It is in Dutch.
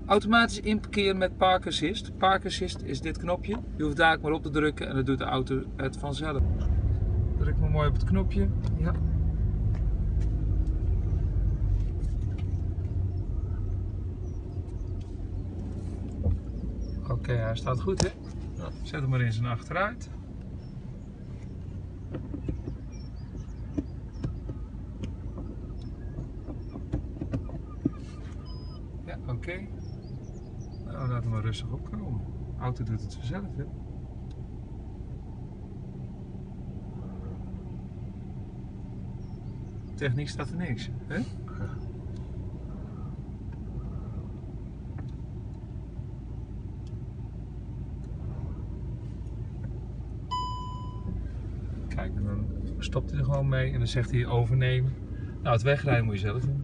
Automatisch inparkeren met Park Assist. Park Assist is dit knopje. Je hoeft daar maar op te drukken en dan doet de auto het vanzelf. Druk maar mooi op het knopje. Ja. Oké, hij staat goed, hè? Ja. Zet hem maar in zijn achteruit. Ja, oké. Nou, laat hem maar rustig opkomen. De auto doet het vanzelf, hè? Techniek staat er niks, hè? Ja. Kijk, en dan stopt hij er gewoon mee en dan zegt hij overnemen. Nou, het wegrijden moet je zelf doen.